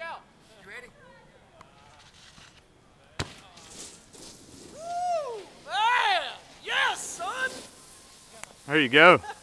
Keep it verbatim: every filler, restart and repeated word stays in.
out. You ready? Woo! Man! Yes, son! There you go.